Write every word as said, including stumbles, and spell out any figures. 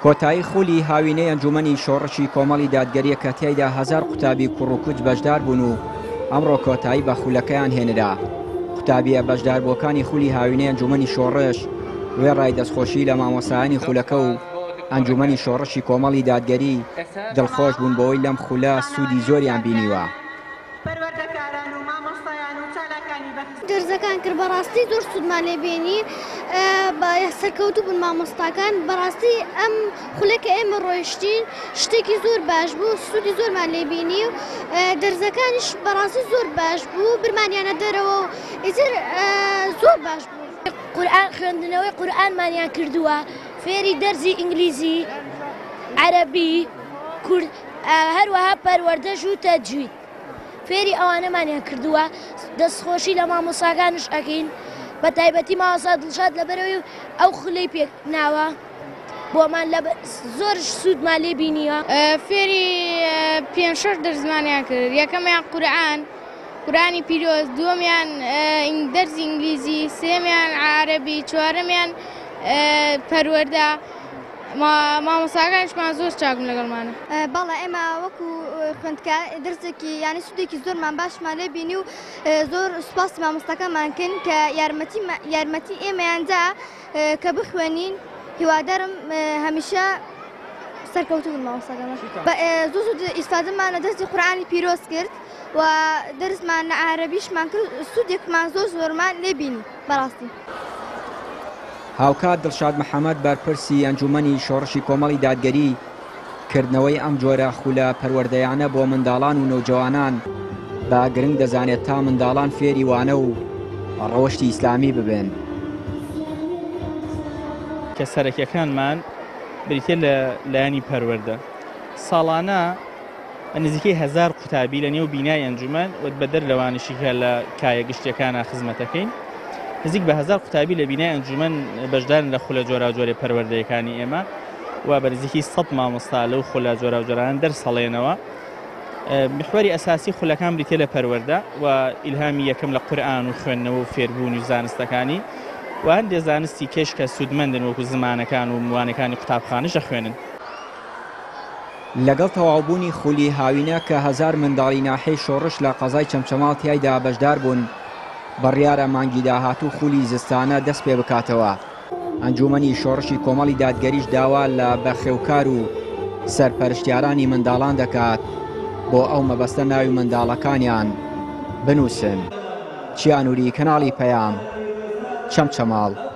کۆتایی خولی هاوینەی ئەنجومەنی شۆڕشی کۆمەڵی دادگەریە کە تیایدا هەزار قوتابی کوڕوکوچ بەشدار بوون و ئەمڕۆ کۆتایی بە خولەکەیان هێنرا. قوتابیە بەشداربووەکانی خولی هاوینەی ئەنجومەنی شۆڕش وێڕای دەستخۆشی لە مامۆستایانی خولەکە و ئەنجومەنی شۆڕشی کۆمەڵی دادگەری دڵخۆش بوون بۆەوەی لەم خولە سوودی زۆریان بینیوە. دەرزەکان کرد بەڕاستی زۆر سوودمان لێبێنی سەرکەوتوو بوون مامۆستاکان بەڕاستی ئەم خولەکە ئێمە ڕۆیشتین شتێکی زۆر باش بوو سوودی زۆرمان لێبینی و دەرزەکانیش بەڕاستی زۆر باش بوو برمانیانە دەرەوە و ئیتر زۆر باش بوو. قورئان خوێندنەوەی قورئانمانیان کردووە فێری دەرزی ئینگلیزی عەرەبی کورد هەروەها پەروەردەش و تەجوید فێری ئەوانەمانیان کردووە دەستخۆشی لە مامۆستاکانش ئەکەین بە تایبەتی مامۆستا دڵشاد لەبەرەوەی ئەو خولەی پێک ناوە بۆمان زۆرش سوودمان لێ بینیوە. فێری پێنج شەش دەرزمانیان کرد یەکەمیان قورئان قورئانی پیرۆز دووەمیان دەرزی ئینگلیزی سێمیان عەرەبی چوارەمیان پەروەردە مامۆستاکانیشمان زۆر چاکن لەگەڵمانە. بەڵێ ئێمە وەکو خوێندکار دەرزێکی یانی سوودێکی زۆرمان باشمان لێ بینی و زۆر سوپاسی مامۆستاکانمان کرد کە یارمەتی ئێمەیاندا کە بخوێنین هیوادارم هەمیشە سەرکەوتوو بن مامۆستاکانمان. زۆر زۆر ئیسفادەمان لە دەرزی قورئانی پیرۆز کرد و دەرزمان لە عەرەبیشمان کرد سوودێکمان زۆر زۆرمان لێ بینی بەڕاستی. هاوکات دڵشاد محەممەد بەرپرسی ئەنجومەنی شۆڕشی کۆمەڵی دادگەری کردنەوەی ئەم جۆرە خولە پەروەردەیانە بۆ منداڵان و نەوجەوانان بە گرنگ دەزانێت تا منداڵان فێری وانە و ڕەوشتی ئیسلامی ببێن. کە سەرەکیەکانمان بریتێ لە لایانی پەروەردە ساڵانە نزیکەی هەزار قوتابی لە نێو بینای ئەنجومەن بە دەر لەوانشی کە لە کایە گشتیەکانە خزمەتەکەین نزیک بە هەزار قوتابی لە بینای ئەنجومەن بەشدارن لە خولە جۆرا جۆرە پەروەردەیەکانی ئێمە و بەنزیکی سەد مامۆستا لەو خولە جۆرا جۆران دەرسەڵێنەوە. محوەری ئەساسی خولەکان بریتێ لە پەروەردە و ئیلهامی یەکەم لە قورئان و خوێندنەوە و فێربوون و زانستەکانی و هەندێک زانستی کێش کە سوودمەندن وەکو زمانەکان و موانەکانی قوتابخانەش دەخوێنن. لەگەڵ تەواوبوونی خولی هاوینە کە هەزار منداڵی ناحەی شۆڕش لە قەزای چەمچەماڵ تیایدا بەشدار بوون بڕیارە مانگی داهاتوو خولی زستانە دەست پێ بکاتەوە. ئەنجومەنی شۆڕشی کۆمەڵی دادگەریش داوا لە بەخێوکار و سەرپەرشتیارانی منداڵان دەکات بۆ ئەو مەبەستە ناوی منداڵەکانیان بنووسن. چیانووری کەناڵی پەیام چەمچەماڵ.